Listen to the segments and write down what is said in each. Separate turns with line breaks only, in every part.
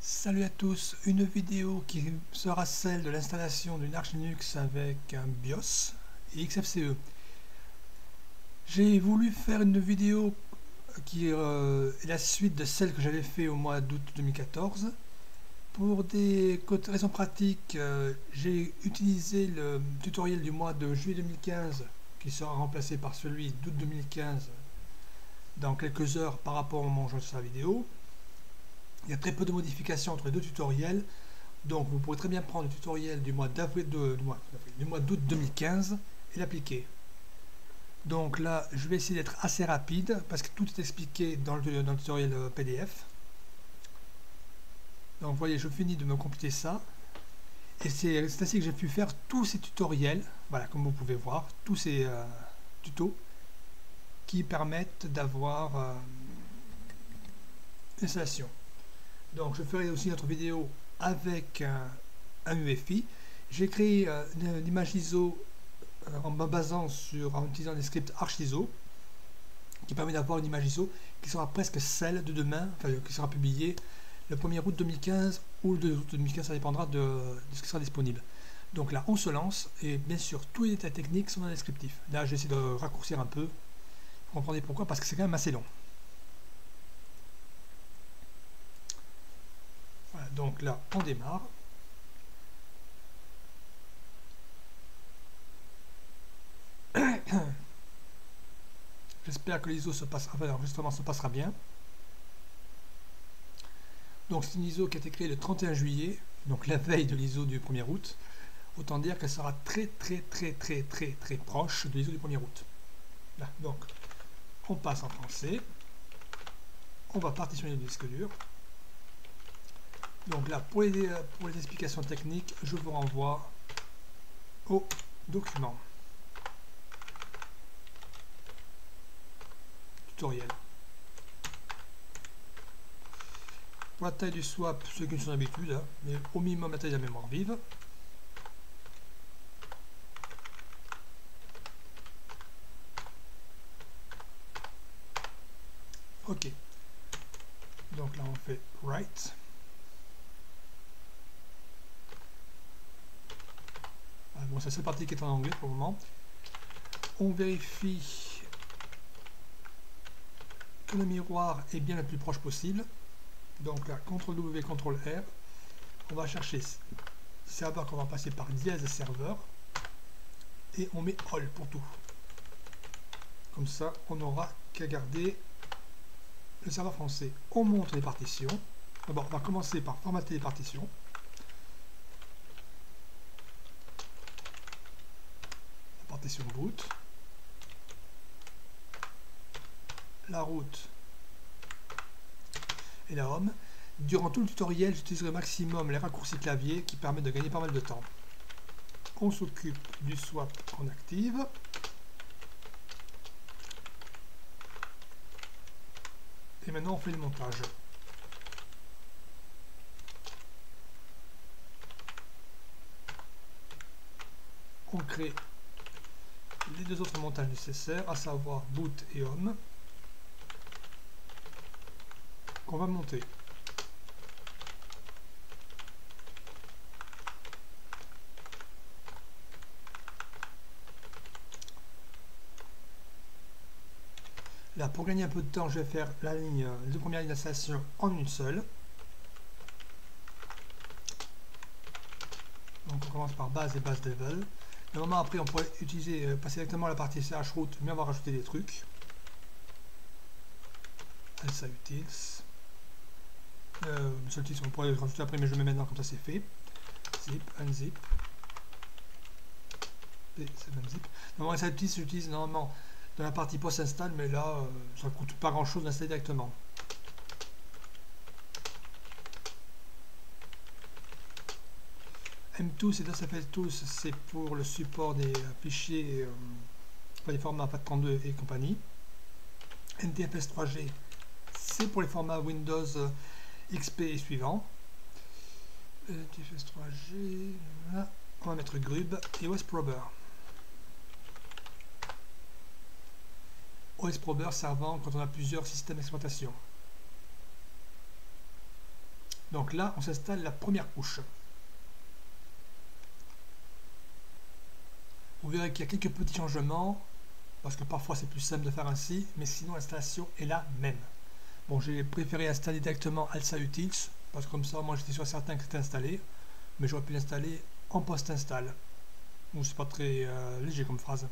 Salut à tous, une vidéo qui sera celle de l'installation d'une Arch Linux avec un BIOS et XFCE. J'ai voulu faire une vidéo qui est la suite de celle que j'avais fait au mois d'août 2014. Pour des raisons pratiques, j'ai utilisé le tutoriel du mois de juillet 2015 qui sera remplacé par celui d'août 2015 dans quelques heures par rapport au moment où je fais la vidéo. Il y a très peu de modifications entre les deux tutoriels, donc vous pourrez très bien prendre le tutoriel du mois d'août 2015 et l'appliquer. Donc là, je vais essayer d'être assez rapide parce que tout est expliqué dans le tutoriel PDF. Donc vous voyez, je finis de me compléter ça. Et c'est ainsi que j'ai pu faire tous ces tutoriels, voilà, comme vous pouvez voir, tous ces tutos qui permettent d'avoir l'installation. Donc je ferai aussi une autre vidéo avec un UEFI. J'ai créé une image ISO en me basant en utilisant des scripts ArchISO qui permet d'avoir une image ISO qui sera presque celle de demain, enfin qui sera publiée le 1er août 2015 ou le 2 août 2015, ça dépendra de ce qui sera disponible. Donc là on se lance et bien sûr tous les détails techniques sont dans le descriptif. Là j'essaie de raccourcir un peu, vous comprenez pourquoi, parce que c'est quand même assez long. Voilà, donc là on démarre. J'espère que l'ISO se passera, enfin, l'enregistrement se passera bien. Donc c'est une ISO qui a été créée le 31 juillet, donc la veille de l'ISO du 1er août. Autant dire qu'elle sera très proche de l'ISO du 1er août. Là, donc on passe en français. On va partitionner le disque dur. Donc là, pour les explications techniques, je vous renvoie au document. Tutoriel. Pour la taille du swap, ceux qui sont d'habitude, hein, mais au minimum la taille de la mémoire vive. Ok. Donc là on fait write. Ah, bon, ça c'est parti qui est en anglais pour le moment. On vérifie que le miroir est bien le plus proche possible. Donc là, CTRL-W, CTRL-R. On va chercher serveur qu'on va passer par dièse serveur. Et on met all pour tout. Comme ça, on n'aura qu'à garder le serveur français. On monte les partitions. D'abord, on va commencer par formater les partitions. La partition route. La route et la home. Durant tout le tutoriel, j'utiliserai au maximum les raccourcis clavier qui permettent de gagner pas mal de temps. On s'occupe du swap qu'on active. Et maintenant on fait le montage. On crée les deux autres montages nécessaires, à savoir boot et home, qu'on va monter. Là, pour gagner un peu de temps, je vais faire les deux premières lignes d'installation en une seule. Donc on commence par base et base level. Normalement après on pourrait passer directement à la partie chroute, mais on va rajouter des trucs. Ça utils. Seul titre on pourrait le rajouter après, mais je le mets maintenant comme ça c'est fait. Zip, unzip. Et c'est unzip. Normalement ça utils, j'utilise normalement dans la partie post install, mais là ça ne coûte pas grand chose d'installer directement. M2 c'est SFL2, c'est pour le support des fichiers, des formats FAT32 et compagnie. NTFS3G c'est pour les formats Windows XP et suivants. NTFS3G, voilà. On va mettre Grub et OSProber. OSProber servant quand on a plusieurs systèmes d'exploitation. Donc là, on s'installe la première couche. Vous verrez qu'il y a quelques petits changements, parce que parfois c'est plus simple de faire ainsi, mais sinon l'installation est la même. Bon, j'ai préféré installer directement Alsa Utils, parce que comme ça, moi j'étais sûr certain que c'était installé, mais j'aurais pu l'installer en post-install. Donc c'est pas très léger comme phrase.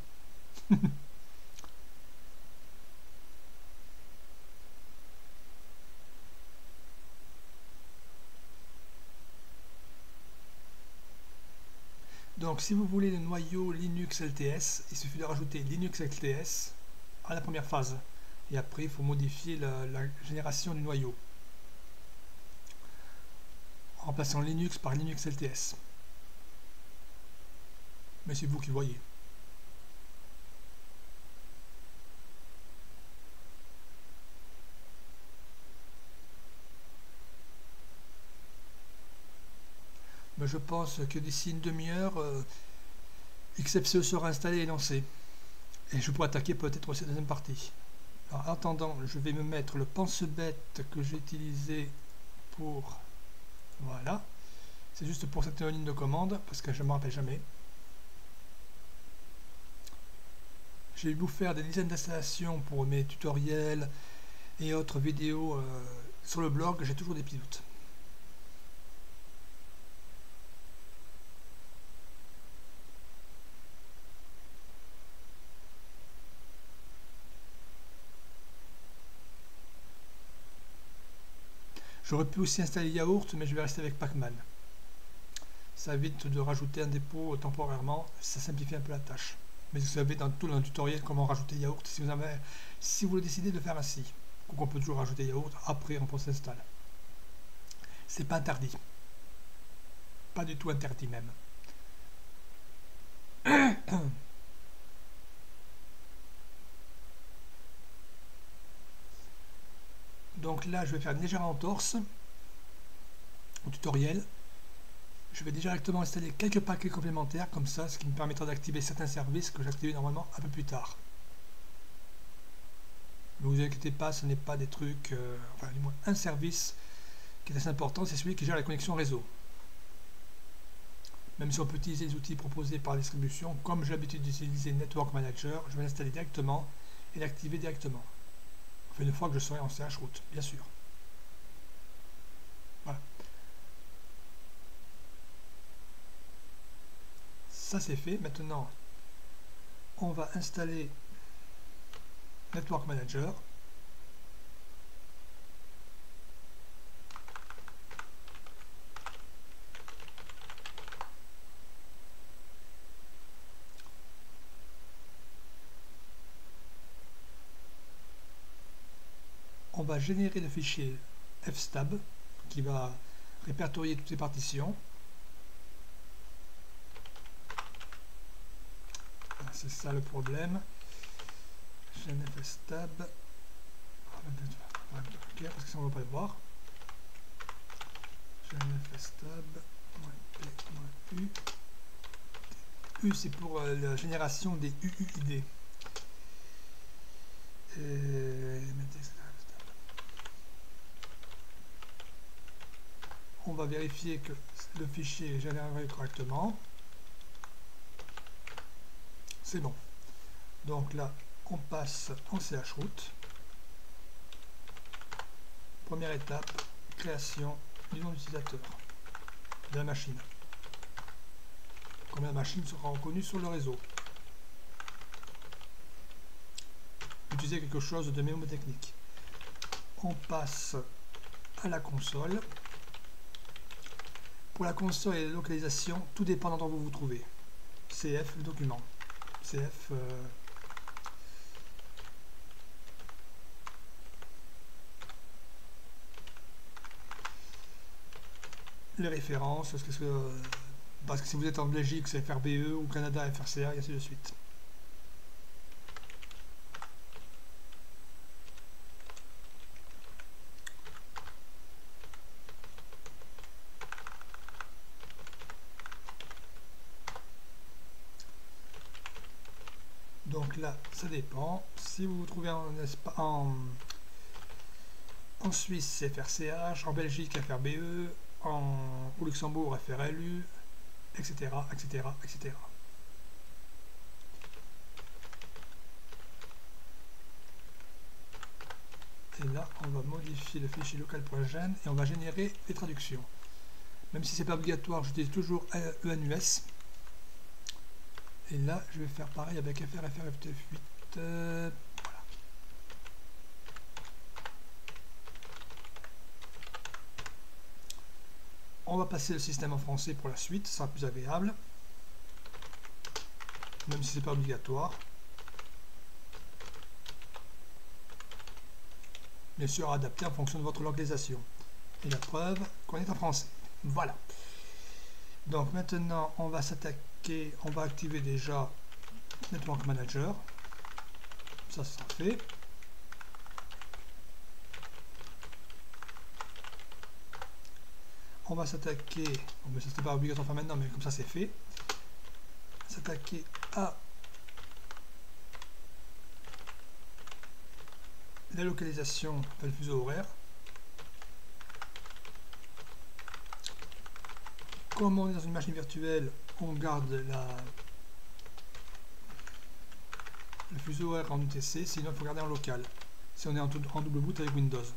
Donc si vous voulez le noyau Linux LTS, il suffit de rajouter Linux LTS à la première phase. Et après, il faut modifier la génération du noyau, en remplaçant Linux par Linux LTS. Mais c'est vous qui voyez. Mais je pense que d'ici une demi-heure, XFCE sera installé et lancé. Et je pourrai attaquer peut-être cette deuxième partie. Alors, en attendant, je vais me mettre le pense-bête que j'ai utilisé pour... Voilà. C'est juste pour cette ligne de commande, parce que je ne me rappelle jamais. J'ai eu beau faire des dizaines d'installations pour mes tutoriels et autres vidéos sur le blog, j'ai toujours des petits doutes. J'aurais pu aussi installer Yaourt, mais je vais rester avec Pacman. Ça évite de rajouter un dépôt temporairement, ça simplifie un peu la tâche. Mais vous savez dans tout le tutoriel comment rajouter Yaourt si vous décidez de faire ainsi. Donc on peut toujours rajouter Yaourt après on s'installe. C'est pas interdit. Pas du tout interdit même. Donc là je vais faire une légère entorse au tutoriel. Je vais directement installer quelques paquets complémentaires comme ça, ce qui me permettra d'activer certains services que j'activais normalement un peu plus tard. Ne vous inquiétez pas, ce n'est pas des trucs, enfin du moins un service qui est assez important, c'est celui qui gère la connexion réseau. Même si on peut utiliser les outils proposés par la distribution, comme j'ai l'habitude d'utiliser Network Manager, je vais l'installer directement et l'activer directement. Enfin, une fois que je serai en chroot, bien sûr. Voilà. Ça c'est fait. Maintenant, on va installer Network Manager. On va générer le fichier fstab qui va répertorier toutes les partitions. C'est ça le problème. fstab, parce que ça on ne va pas le voir. fstab, u. U c'est pour la génération des UUID. On va vérifier que le fichier est généré correctement. C'est bon. Donc là, on passe en chroot. Première étape, création du nom d'utilisateur de la machine. Combien de machines sera reconnue sur le réseau. Utiliser quelque chose de mémotechnique. On passe à la console. Pour la console et la localisation, tout dépend d'endroit où vous vous trouvez. CF, le document. CF, les références, parce que si vous êtes en Belgique, c'est FRBE, ou Canada, FRCA, et ainsi de suite. Donc là, ça dépend. Si vous vous trouvez en En Suisse, c'est FRCH. En Belgique, FRBE. Au Luxembourg, FRLU, etc., etc., etc. Et là, on va modifier le fichier local.gen et on va générer les traductions. Même si c'est pas obligatoire, j'utilise toujours ENUS. Et là, je vais faire pareil avec FRFTF8. Voilà. On va passer le système en français pour la suite, ça sera plus agréable. Même si c'est pas obligatoire. Bien sûr, adapté en fonction de votre localisation. Et la preuve qu'on est en français. Voilà. Donc maintenant, on va s'attaquer, on va activer déjà Network Manager. Ça sera fait. On va s'attaquer, bon, mais ça c'était pas obligatoire maintenant, mais comme ça c'est fait. S'attaquer à la localisation, le fuseau horaire. Comme on est dans une machine virtuelle, on garde le fuseau horaire en UTC, sinon il faut garder en local, si on est en double boot avec Windows.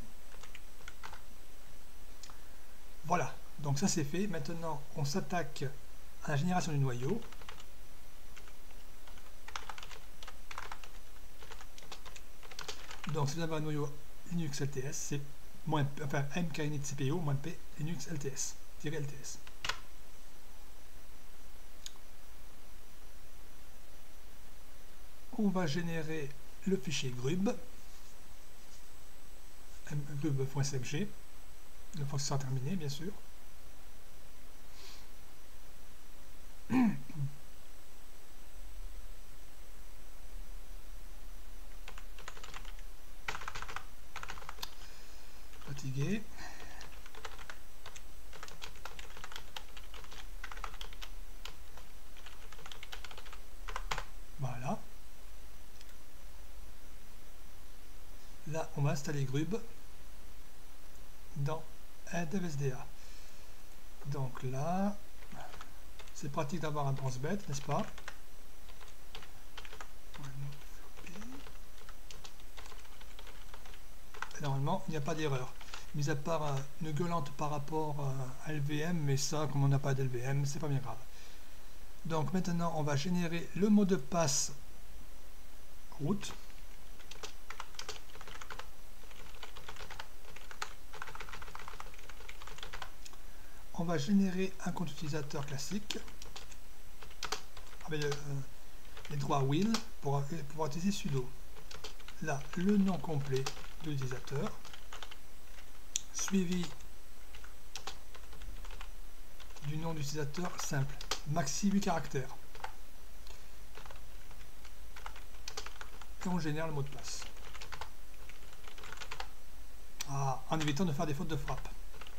Voilà, donc ça c'est fait. Maintenant, on s'attaque à la génération du noyau. Donc si vous avez un noyau Linux LTS, c'est mkinit CPO moins P Linux LTS, LTS. On va générer le fichier grub, grub.smg, une fois que ça sera terminé, bien sûr. Fatigué. Voilà. Là, on va installer grub dans DevSDA. Donc là, c'est pratique d'avoir un pense-bête, n'est-ce pas? Et normalement, il n'y a pas d'erreur. Mis à part une gueulante par rapport à LVM, mais ça, comme on n'a pas d'LVM, c'est pas bien grave. Donc maintenant, on va générer le mot de passe route. On va générer un compte utilisateur classique avec les droits will pour pouvoir utiliser sudo. Là, le nom complet de l'utilisateur, suivi du nom d'utilisateur simple, maxi 8 caractères. Et on génère le mot de passe. En évitant de faire des fautes de frappe.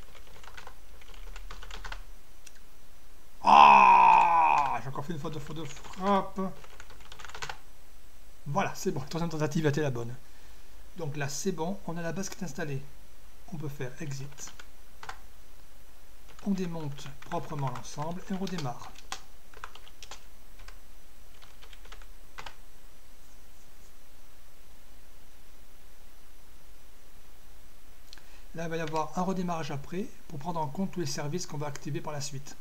J'ai encore fait une faute de frappe. Voilà, c'est bon, la troisième tentative a été la bonne. Donc là, c'est bon, on a la base qui est installée. On peut faire exit. On démonte proprement l'ensemble et on redémarre. Là, il va y avoir un redémarrage après pour prendre en compte tous les services qu'on va activer par la suite.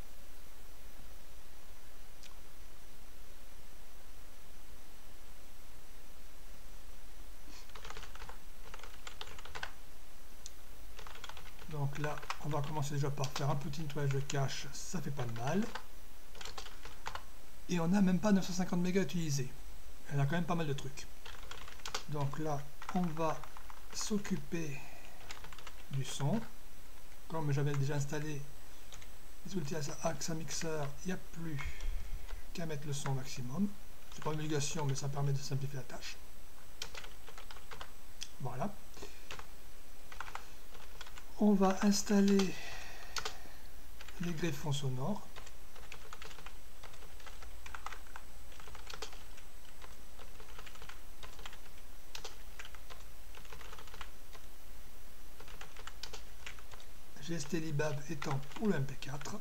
Donc là, on va commencer déjà par faire un petit nettoyage de cache, ça fait pas de mal. Et on n'a même pas 950 mégas utilisés. Elle a quand même pas mal de trucs. Donc là, on va s'occuper du son. Comme j'avais déjà installé les outils AXA Mixer, il n'y a plus qu'à mettre le son au maximum. C'est pas une obligation, mais ça permet de simplifier la tâche. Voilà. On va installer les greffons sonores. gstlibab étant pour le MP4.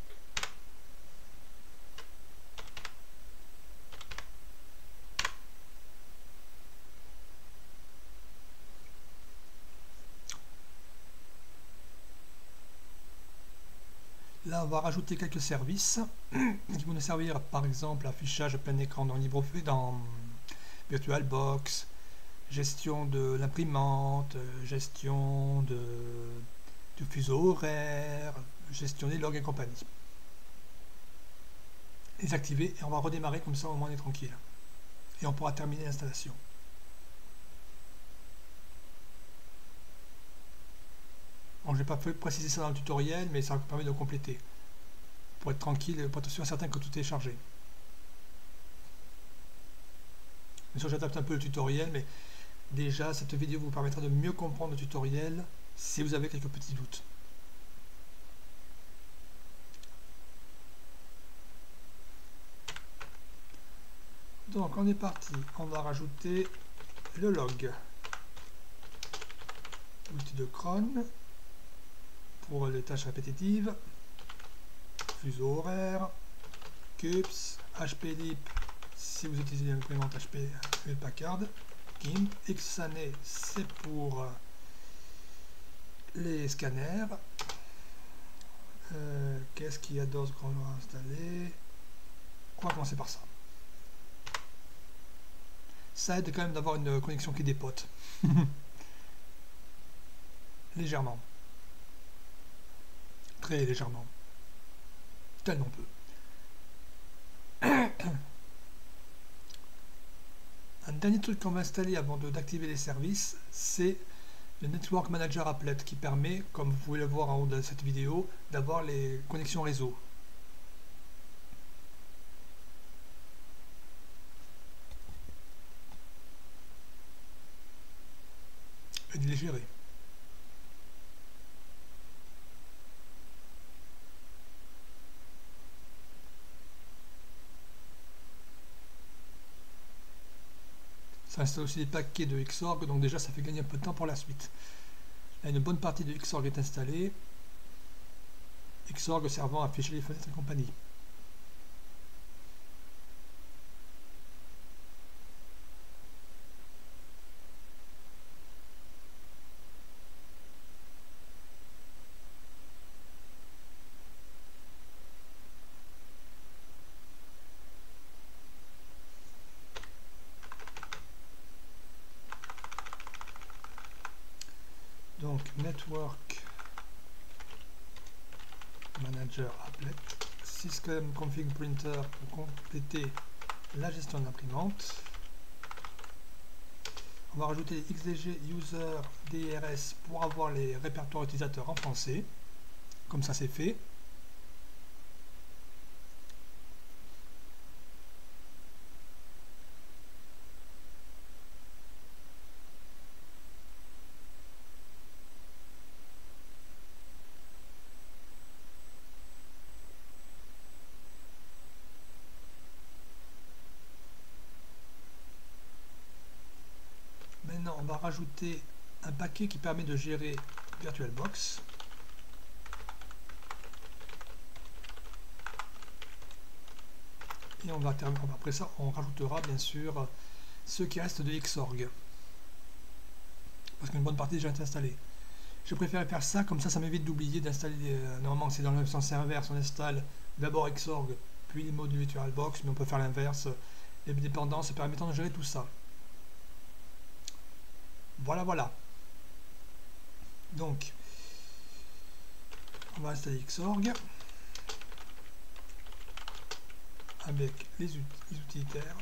Là, on va rajouter quelques services qui vont nous servir, par exemple, affichage plein écran dans LibreOffice, dans VirtualBox, gestion de l'imprimante, gestion du fuseau horaire, gestion des logs et compagnie. Les activer et on va redémarrer comme ça, au moins on est tranquille. Et on pourra terminer l'installation. Bon, je n'ai pas précisé ça dans le tutoriel, mais ça permet de compléter. Pour être tranquille, pour être sûr et certain que tout est chargé. Bien sûr, j'adapte un peu le tutoriel, mais déjà, cette vidéo vous permettra de mieux comprendre le tutoriel si vous avez quelques petits doutes. Donc, on est parti. On va rajouter le log. Outil de cron pour les tâches répétitives. Fuseau horaire. CUPS. HPLIP si vous utilisez l'imprimante HP Packard. GIMP. XANE c'est pour les scanners. Qu'est-ce qu'il y a d'autre qu'on va installer? On va commencer par ça. Ça aide quand même d'avoir une connexion qui dépote. Légèrement. Très légèrement. Tellement peu. Un dernier truc qu'on va installer avant d'activer les services, c'est le Network Manager Applet qui permet, comme vous pouvez le voir en haut de cette vidéo, d'avoir les connexions réseau. Et de les gérer. Ça installe aussi des paquets de Xorg, donc déjà ça fait gagner un peu de temps pour la suite. Là, une bonne partie de Xorg est installée. Xorg servant à afficher les fenêtres et compagnie. Donc Network Manager Applet, System Config Printer pour compléter la gestion de l'imprimante. On va rajouter XDG User DRS pour avoir les répertoires utilisateurs en français. Comme ça c'est fait. Maintenant, on va rajouter un paquet qui permet de gérer VirtualBox. Et après ça, on rajoutera bien sûr ce qui reste de Xorg. Parce qu'une bonne partie déjà est installée. Je préfère faire ça, comme ça m'évite d'oublier d'installer. Normalement, c'est dans le sens inverse, on installe d'abord Xorg, puis les modules VirtualBox, mais on peut faire l'inverse. Les dépendances permettant de gérer tout ça. Voilà. Donc, on va installer Xorg avec les utilitaires.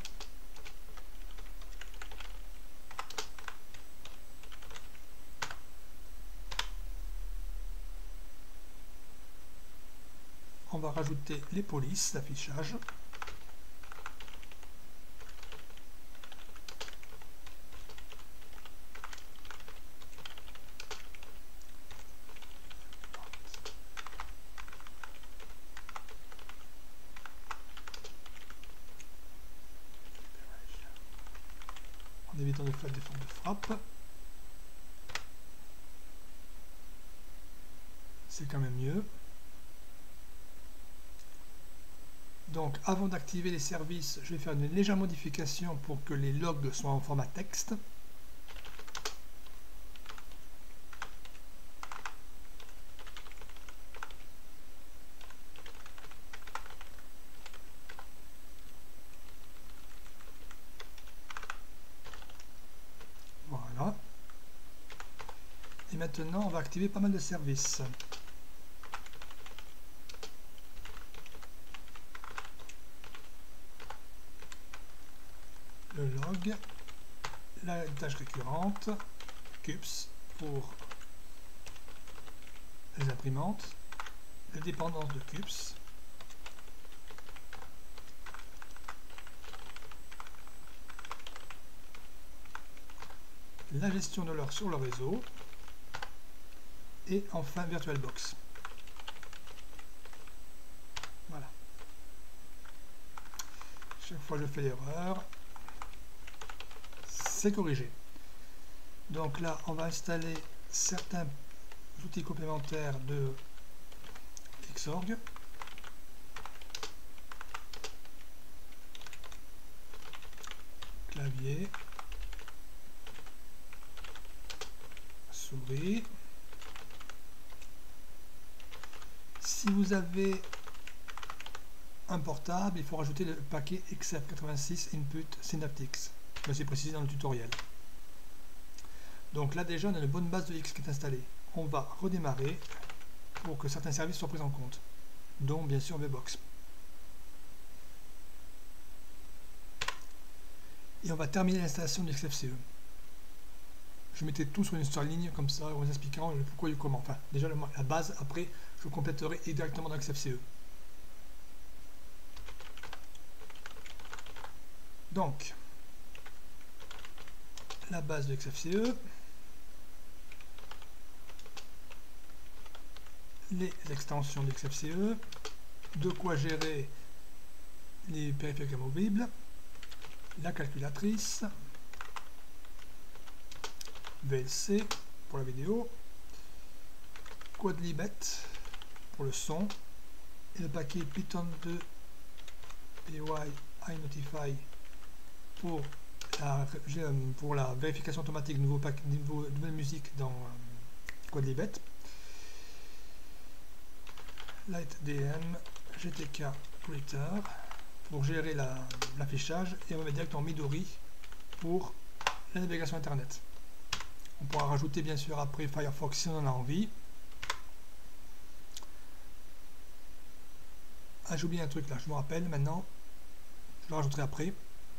On va rajouter les polices d'affichage. En évitant de faire des formes de frappe. c'est quand même mieux. Donc avant d'activer les services, je vais faire une légère modification pour que les logs soient en format texte. Voilà. Et maintenant, on va activer pas mal de services. Le log, la tâche récurrente, CUPS pour les imprimantes, les dépendances de CUPS, la gestion de l'heure sur le réseau et enfin VirtualBox. Voilà. Chaque fois que je fais l'erreur, c'est corrigé. Donc là, on va installer certains outils complémentaires de Xorg. Clavier, souris. Si vous avez un portable, il faut rajouter le paquet XF86 Input Synaptics. C'est précisé dans le tutoriel. Donc là déjà on a une bonne base de X qui est installée. On va redémarrer pour que certains services soient pris en compte, dont bien sûr VBox. Et on va terminer l'installation du XFCE. Je mettais tout sur une seule ligne comme ça en vous expliquant le pourquoi et le comment. Enfin déjà la base, après je compléterai directement dans XFCE. Donc la base de XFCE, les extensions de XFCE, de quoi gérer les périphériques amovibles, la calculatrice, VLC pour la vidéo, Quadlibet pour le son, et le paquet Python 2 PY iNotify pour la vérification automatique de nouvelles musiques dans Quadlibet, LightDM, GTK Creator pour gérer l'affichage, et on va mettre directement Midori pour la navigation internet. On pourra rajouter bien sûr après Firefox si on en a envie. Ah, j'ai oublié un truc là, je me rappelle maintenant, je le rajouterai après.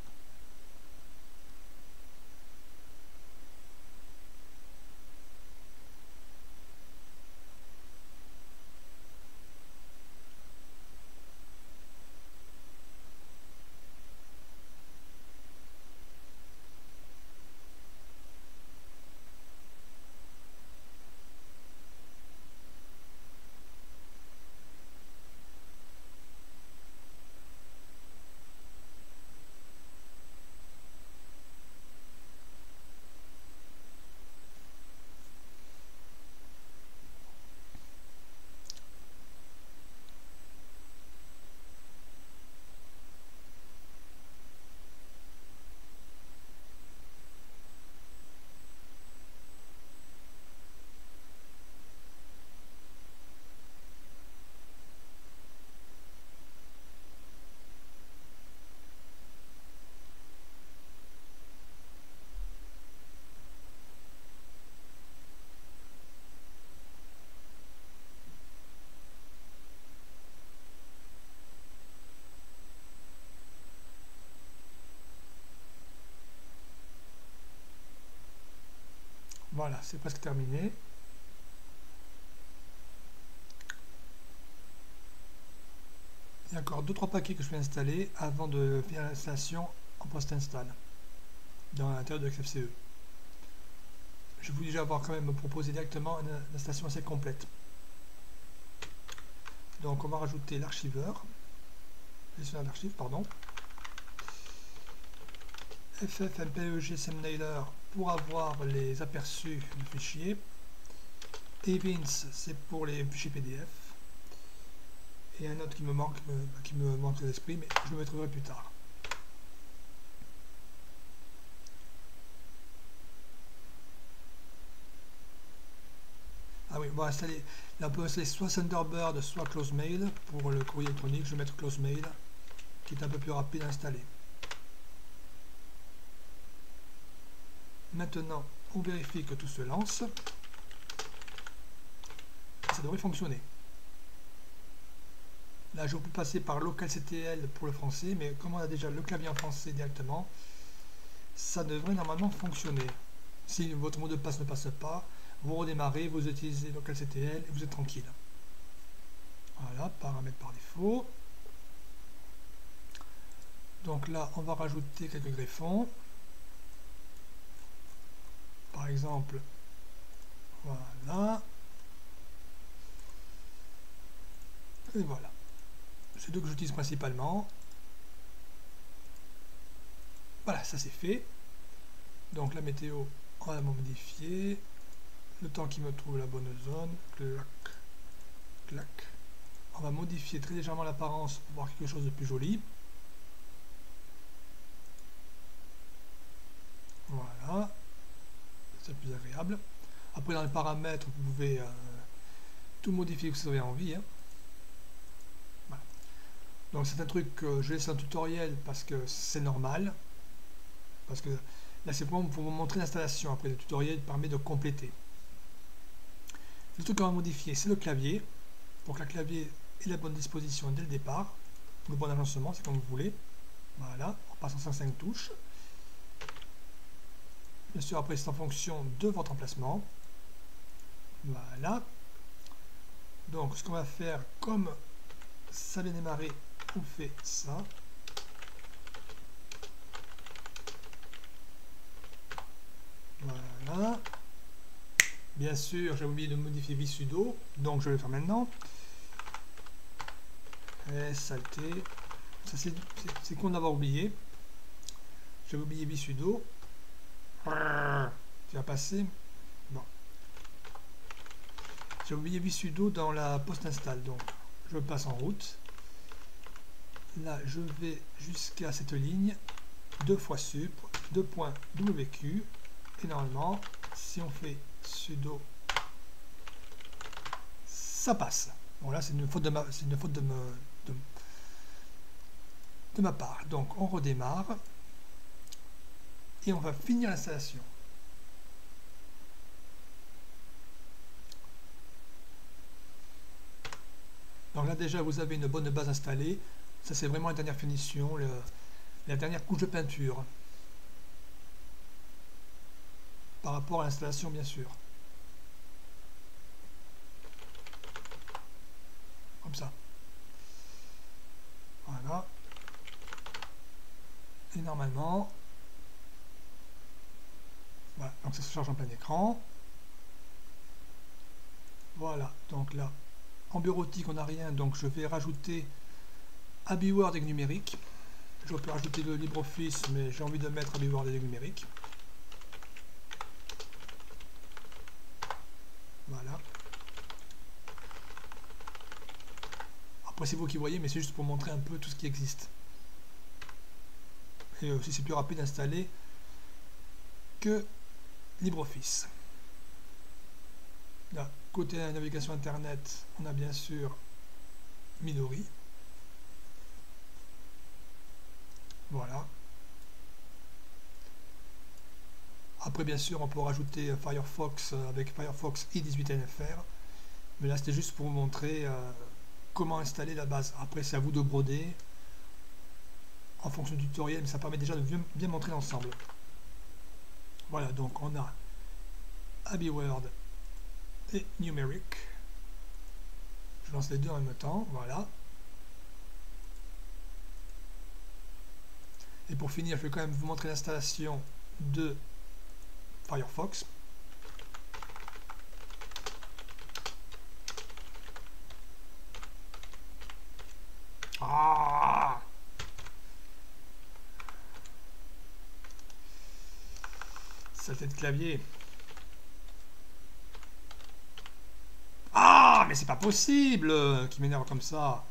Voilà, c'est presque terminé. Il y a encore 2-3 paquets que je vais installer avant de faire l'installation en post-install dans l'intérieur de XFCE. Je voulais déjà avoir quand même proposé directement une installation assez complète. Donc on va rajouter l'archiveur, gestionnaire d'archives, pardon, FFmpeg SemNailer pour avoir les aperçus du fichier, Events, c'est pour les fichiers PDF. Et un autre qui me manque l'esprit, mais je le mettrai plus tard. Ah oui, on va installer, là on peut installer soit Thunderbird, soit CloseMail pour le courrier électronique. Je vais mettre CloseMail, qui est un peu plus rapide à installer. Maintenant, on vérifie que tout se lance. Ça devrait fonctionner. Là, je peux passer par localctl pour le français, mais comme on a déjà le clavier en français directement, ça devrait normalement fonctionner. Si votre mot de passe ne passe pas, vous redémarrez, vous utilisez localctl et vous êtes tranquille. Voilà, paramètres par défaut. Donc là, on va rajouter quelques greffons. Par exemple, voilà. Et voilà. C'est deux que j'utilise principalement. Voilà, ça c'est fait. Donc la météo, on va modifier. Le temps qui me trouve la bonne zone. Clac, clac. On va modifier très légèrement l'apparence pour voir quelque chose de plus joli. Voilà. C'est plus agréable. Après dans les paramètres, vous pouvez tout modifier que vous avez envie. Hein. Voilà. Donc c'est un truc que je laisse un tutoriel parce que c'est normal. Parce que là c'est pour vous montrer l'installation. Après le tutoriel permet de compléter. Le truc qu'on va modifier, c'est le clavier. Pour que le clavier ait la bonne disposition dès le départ. Le bon agencement, c'est comme vous voulez. Voilà, on passe en 105 touches. Bien sûr, après, c'est en fonction de votre emplacement. Voilà. Donc, ce qu'on va faire, comme ça vient démarrer, on fait ça. Voilà. Bien sûr, j'ai oublié de modifier vsudo, donc je vais le faire maintenant. Et saleté. Ça, c'est con d'avoir oublié. J'avais oublié vsudo. Tu vas passer. Bon. J'ai oublié vsudo dans la post-install, donc je passe en route. Là, je vais jusqu'à cette ligne, 2 fois sup, 2.wq, et normalement, si on fait sudo, ça passe. Bon là, c'est une faute de ma part. Donc, on redémarre et on va finir l'installation. Donc là, déjà, vous avez une bonne base installée. Ça, c'est vraiment la dernière finition, la dernière couche de peinture. Par rapport à l'installation, bien sûr. Comme ça. Voilà. Et normalement, voilà, donc ça se charge en plein écran. Voilà, donc là, en bureautique, on n'a rien, donc je vais rajouter AbiWord et numérique. Je peux rajouter le LibreOffice, mais j'ai envie de mettre AbiWord et numérique. Voilà. Après, c'est vous qui voyez, mais c'est juste pour montrer un peu tout ce qui existe. Et aussi, c'est plus rapide d'installer que LibreOffice. Là, côté navigation internet, on a bien sûr Midori. Voilà. Après, bien sûr, on peut rajouter Firefox avec Firefox i18NFR. Mais là, c'était juste pour vous montrer comment installer la base. Après, c'est à vous de broder en fonction du tutoriel, mais ça permet déjà de bien montrer l'ensemble. Voilà, donc on a AbiWord et Numeric. Je lance les deux en même temps, voilà. Et pour finir, je vais quand même vous montrer l'installation de Firefox. Ah! Saleté de clavier. mais c'est pas possible qui m'énerve comme ça.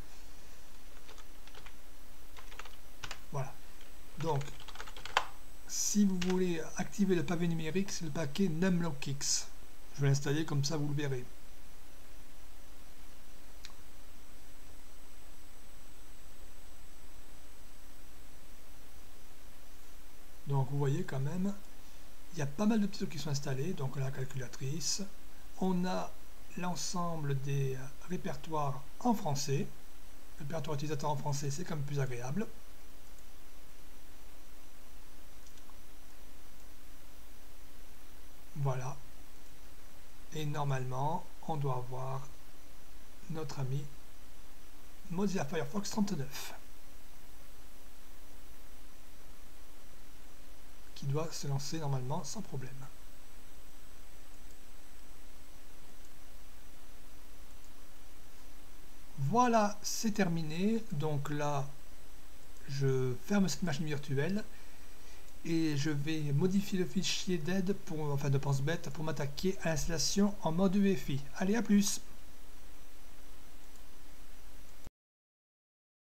Voilà. Donc, si vous voulez activer le pavé numérique, c'est le paquet numlockx. Je vais l'installer comme ça, vous le verrez. Donc vous voyez quand même, il y a pas mal de petits trucs qui sont installés. Donc la calculatrice, on a l'ensemble des répertoires en français. Le répertoire utilisateur en français, c'est quand même plus agréable. Voilà. Et normalement, on doit avoir notre ami Mozilla Firefox 39 qui doit se lancer normalement sans problème. Voilà, c'est terminé. Donc là, je ferme cette machine virtuelle et je vais modifier le fichier d'aide, enfin de pense bête, pour m'attaquer à l'installation en mode UEFI. Allez, à plus!